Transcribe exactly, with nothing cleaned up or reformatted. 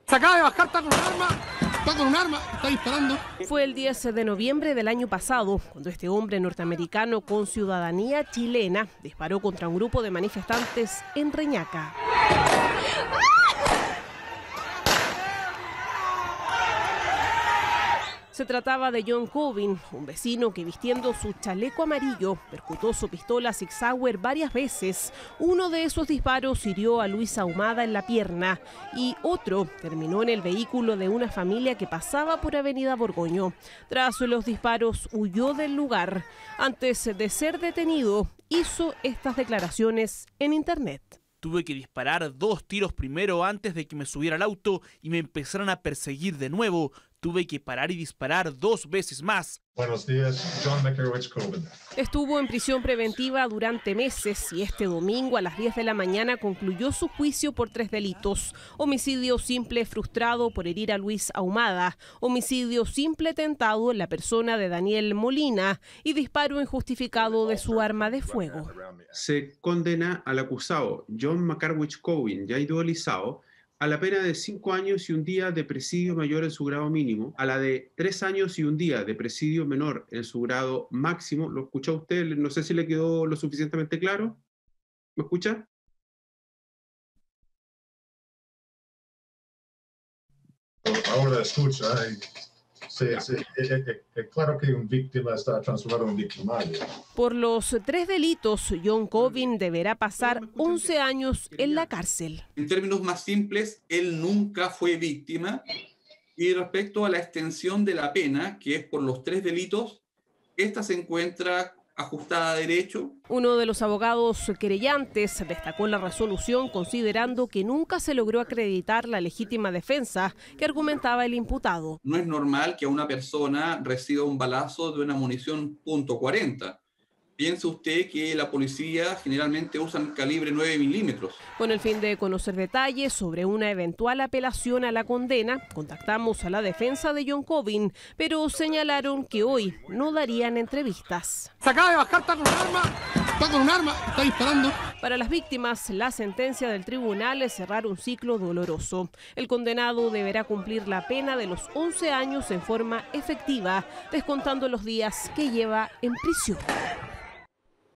Se acaba de bajar, está con un arma, está con un arma, está disparando. Fue el diez de noviembre del año pasado, cuando este hombre norteamericano con ciudadanía chilena disparó contra un grupo de manifestantes en Reñaca. Se trataba de John Covin, un vecino que vistiendo su chaleco amarillo percutó su pistola Sig Sauer varias veces. Uno de esos disparos hirió a Luis Ahumada en la pierna y otro terminó en el vehículo de una familia que pasaba por Avenida Borgoño. Tras los disparos huyó del lugar. Antes de ser detenido, hizo estas declaraciones en internet. Tuve que disparar dos tiros primero antes de que me subiera al auto y me empezaran a perseguir de nuevo. Tuve que parar y disparar dos veces más. Buenos días, John Makarewicz Cobin. Estuvo en prisión preventiva durante meses y este domingo a las diez de la mañana concluyó su juicio por tres delitos. Homicidio simple frustrado por herir a Luis Ahumada, homicidio simple tentado en la persona de Daniel Molina y disparo injustificado de su arma de fuego. Se condena al acusado John Makarewicz Cobin, Yaido Elisao, a la pena de cinco años y un día de presidio mayor en su grado mínimo, a la de tres años y un día de presidio menor en su grado máximo. ¿Lo escuchó usted? No sé si le quedó lo suficientemente claro. ¿Me escucha? Ahora escucha. Sí, sí, es, es, es claro que un víctima está transformado en victimario. Por los tres delitos, John Covin deberá pasar once años en la cárcel. En términos más simples, él nunca fue víctima. Y respecto a la extensión de la pena, que es por los tres delitos, esta se encuentra ajustada a derecho. Uno de los abogados querellantes destacó la resolución considerando que nunca se logró acreditar la legítima defensa que argumentaba el imputado. No es normal que a una persona reciba un balazo de una munición punto cuarenta. Piense usted que la policía generalmente usa el calibre nueve milímetros. Con el fin de conocer detalles sobre una eventual apelación a la condena, contactamos a la defensa de John Covin, pero señalaron que hoy no darían entrevistas. Se acaba de bajar, está con un arma, está con un arma, está disparando. Para las víctimas, la sentencia del tribunal es cerrar un ciclo doloroso. El condenado deberá cumplir la pena de los once años en forma efectiva, descontando los días que lleva en prisión.